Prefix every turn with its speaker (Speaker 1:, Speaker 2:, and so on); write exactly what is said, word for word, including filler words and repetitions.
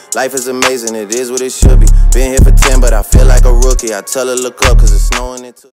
Speaker 1: Life is amazing, it is what it should be. Been here for ten, but I feel like a rookie. I tell her look up, cause it's snowing it too.